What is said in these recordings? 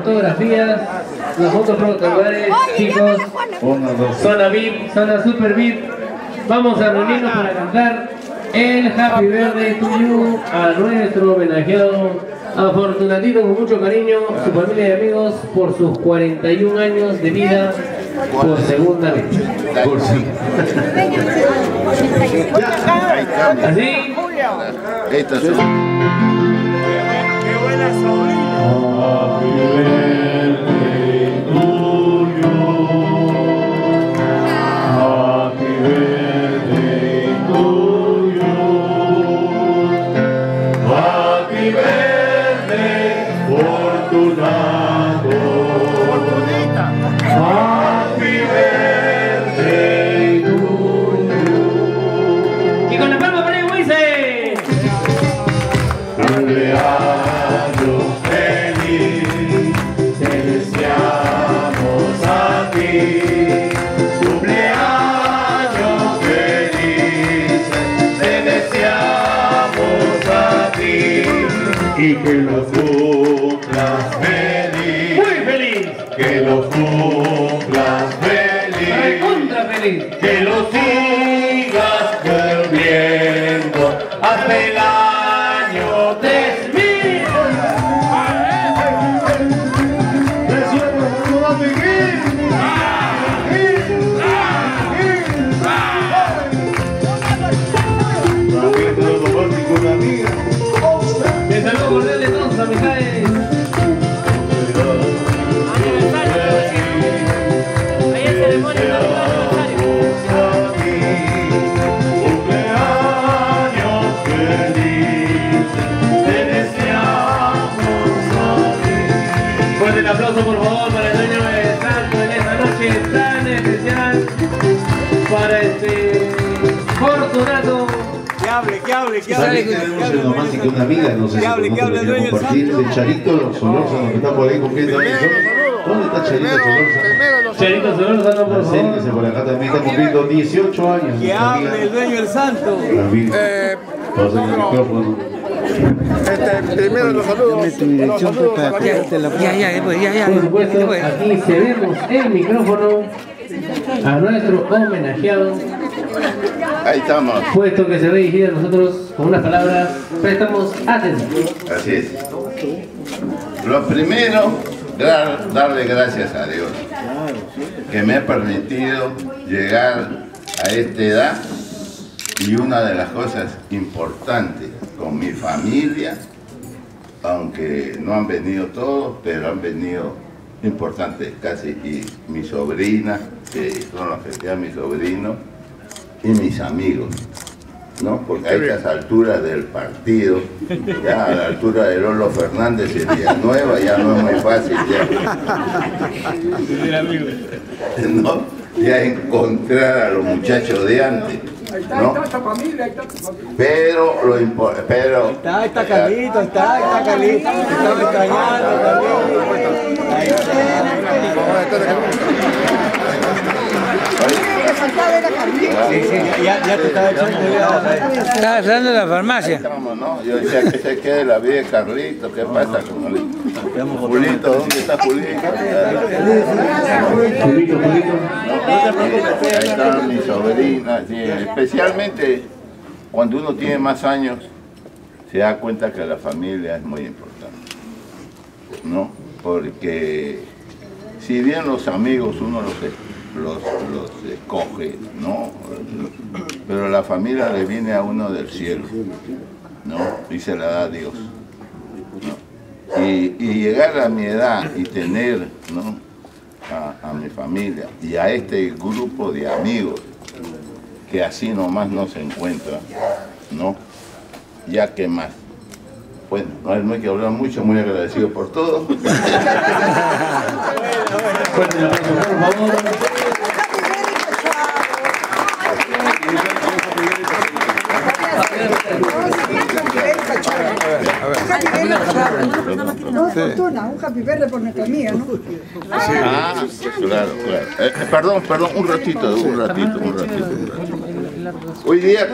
fotografías, los fotos protocolares, chicos. Zona VIP, zona super VIP. Vamos a reunirnos para cantar el Happy Birthday to you a nuestro homenajeado, afortunadito con mucho cariño, su familia y amigos, por sus 41 años de vida por segunda vez. Por sí. Así. Esta es ¡Qué buena sobrina! Y que los cumplas feliz, muy feliz, que los cumplas feliz, recontra feliz, que los sigas cumpliendo hasta el año 3000. saludo cordial de todos sus amistades. Ahí es ceremonia de Cumpleaños feliz, te deseamos a ti. Fuerte el aplauso por favor para el dueño del santo en esta noche tan especial para este Fortunato. Que hable. Tenemos nomás que una amiga, no sé si quiere compartir, de Charito Solórzano, que está por ahí cumpliendo años. ¿Dónde está Charito Solórzano? Charito Solórzano, por favor. Acérquese por acá, también está cumpliendo 18 años. Que hable el dueño del santo. También. Vamos a hacer el micrófono. Primero los saludos. Dame tu dirección para pegarte la foto. Ya. Por supuesto, aquí cedemos el micrófono a nuestro homenajeado. Ahí estamos. Puesto que se ve dirigido a nosotros con unas palabras, prestamos atención. Así es. Lo primero, darle gracias a Dios, que me ha permitido llegar a esta edad, y una de las cosas importantes con mi familia, aunque no han venido todos, pero han venido importantes casi, y mi sobrina, que son los que sean mis sobrinos, y mis amigos, ¿no? Porque a estas alturas del partido, ya a la altura de Lolo Fernández y Villanueva, ya no es muy fácil ¿no? Ya encontrar a los muchachos de antes, ¿no? Pero lo importante, Está Carlito, está Carlito. Estamos extrañando, Ya te estaba echando. Estaba hablando de la farmacia. Estamos, ¿no? Yo decía que se quede la vida de Carlito, ¿qué pasa con él? Julito, ¿dónde está Julito? Ahí está mi sobrina, sí, especialmente cuando uno tiene más años, se da cuenta que la familia es muy importante, ¿no? Porque si bien los amigos uno los escoge, ¿no? Pero la familia le viene a uno del cielo, ¿no? Y se la da Dios, ¿no? Y llegar a mi edad y tener, ¿no?, a mi familia y a este grupo de amigos que así nomás no se encuentran, ¿no? Ya que más. Bueno, no hay que hablar mucho, muy agradecido por todo. Fuerte el aplauso, por favor. Un happy birthday por nuestra amiga, ¿no? Ah, claro. Perdón, un ratito. Hoy día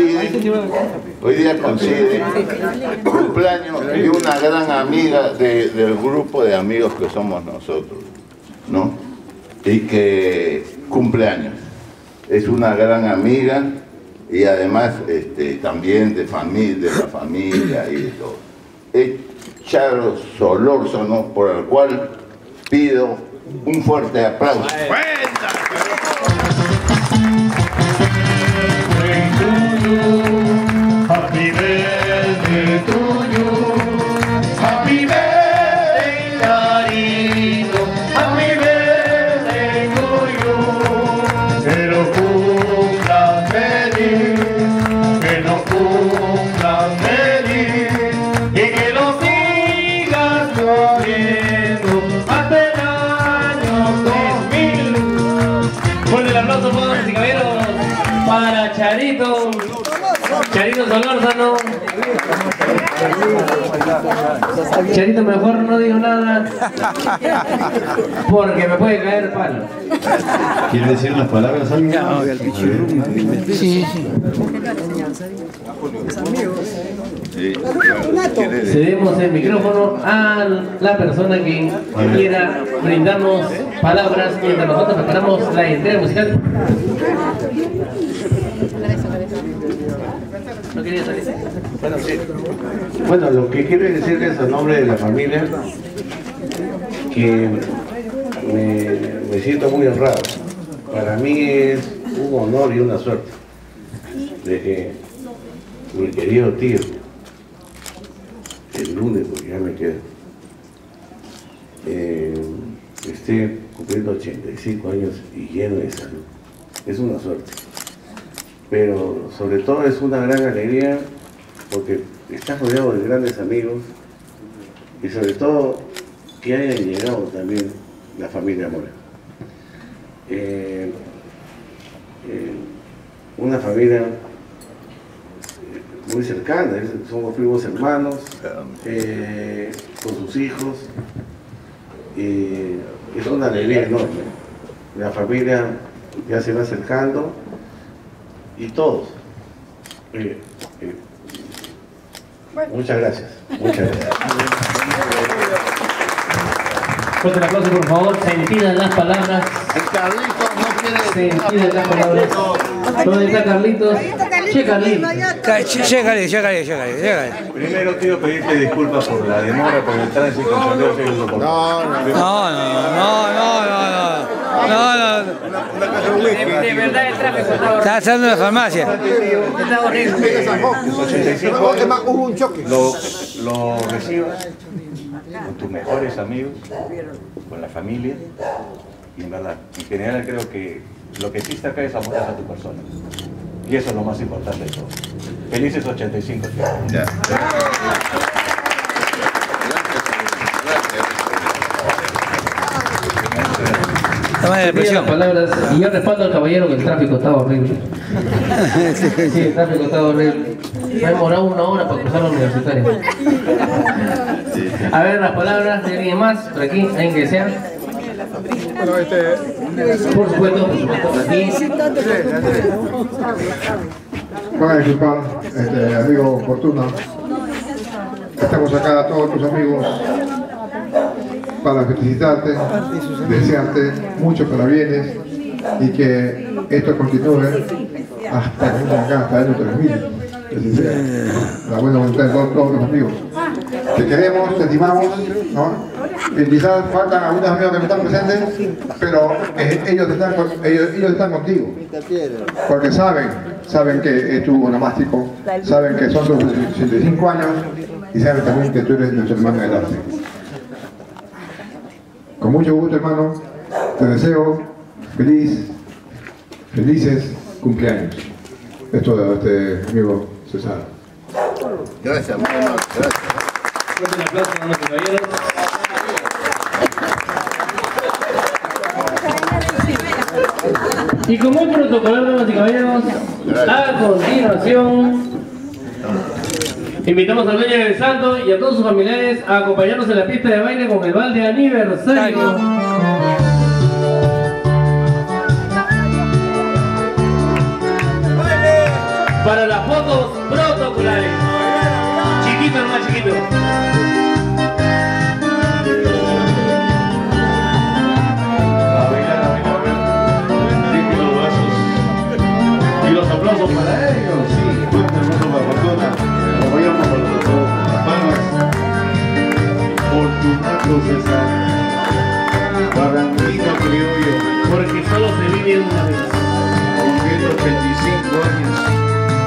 coincide cumpleaños de una gran amiga del grupo de amigos que somos nosotros, ¿no? Y que cumpleaños. Es una gran amiga y además también de la familia y de todo. Es Charo Solórzano, por el cual pido un fuerte aplauso. Happy birthday to you. Happy birthday, Charito. Happy birthday to you. Que lo cumplan feliz, que lo cumplan feliz y que lo sigas corriendo hasta el año 2000. Fuerte el aplauso, damas y caballeros, para Charito Solórzano. Charito, mejor no digo nada porque me puede caer palo. ¿Quiere decir unas palabras? Sí. Cedemos el micrófono a la persona que quiera brindarnos palabras mientras nosotros preparamos la entrega musical. ¿No quería salir? Bueno, lo que quiero decirles a nombre de la familia, que me siento muy honrado. Para mí es un honor y una suerte de que mi querido tío, el único que ya me queda, esté cumpliendo 85 años y lleno de salud. Es una suerte. Pero sobre todo es una gran alegría porque estás rodeado de grandes amigos y sobre todo que hayan llegado también la familia Mora. Una familia muy cercana, somos primos hermanos, con sus hijos, y es una alegría enorme. La familia ya se va acercando y todos. Muchas gracias. Fuerte el aplauso, por favor. Sentidas las palabras. Sentidas las palabras. ¿Dónde está Carlitos? Che, Carlitos. Llegale. Primero quiero pedirte disculpas por la demora, por el tránsito, No. De verdad el tráfico está haciendo la farmacia. Está horrible. Los 85 años hubo un choque. Lo recibas con tus mejores amigos, con la familia, y en verdad, en general creo que lo que existe acá es amor a tu persona. Y eso es lo más importante de todo. Felices 85. Ya. Las palabras, y yo respaldo al caballero que el tráfico estaba horrible. Sí, el tráfico estaba horrible. Me ha demorado 1 hora para cruzar la universitaria. A ver, las palabras de alguien más, por aquí, alguien que sea. Por supuesto, aquí. Van a disculpar, amigo Fortuna. Estamos acá todos tus amigos para felicitarte, desearte muchos parabienes y que esto continúe hasta el año 3000. La buena voluntad de todos los amigos. Te queremos, te estimamos, ¿no? Y quizás faltan algunos amigos que no están presentes, pero ellos están contigo. Porque saben que es tu onomástico, saben que son tus 65 años y saben también que tú eres nuestro hermano del arte. Con mucho gusto, hermano, te deseo felices cumpleaños. Esto de amigo César. Gracias, hermano. Gracias. Un aplauso a nuestros caballeros. Y como un protocolo, damas y caballeros, a continuación invitamos al dueño del santo y a todos sus familiares a acompañarnos en la pista de baile con el balde aniversario. para las fotos protocolares. Chiquito, hermano, chiquito. Y los aplausos para ellos, sí, fuerte aplauso para Fortuna. Apoyamos por los palmas. Fortunato César, Barranquita Criollo, Porque solo se vive una vez. cumpliendo 85 años.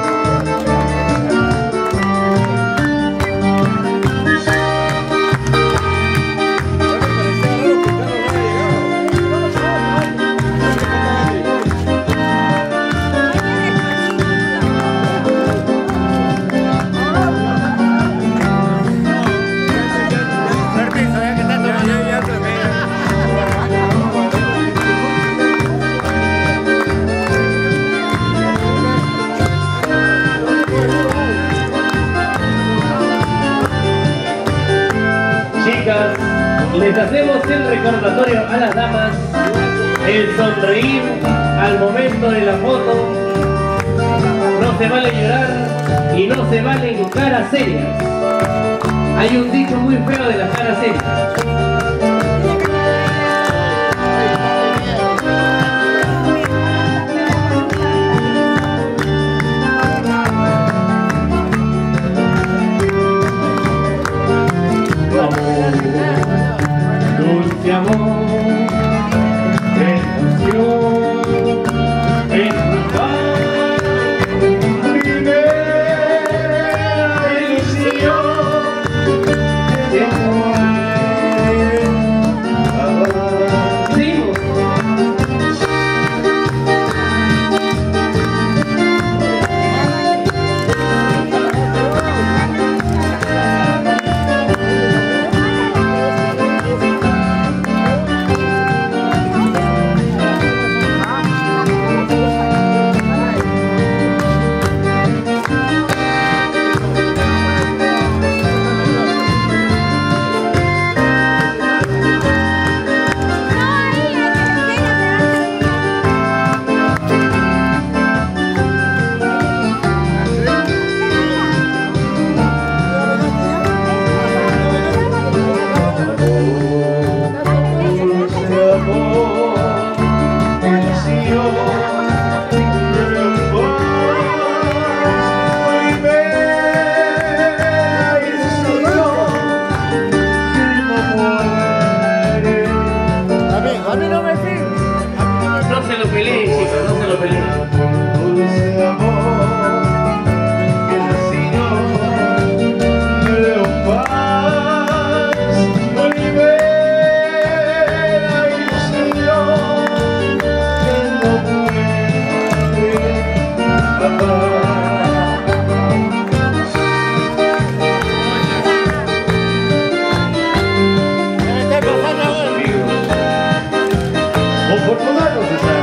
Les hacemos el recordatorio a las damas, el sonreír al momento de la foto, no se vale llorar y no se valen caras serias. Hay un dicho muy feo de las caras serias. Dulce amor, emoción, en tu paz, primera ilusión, de Fortunato César.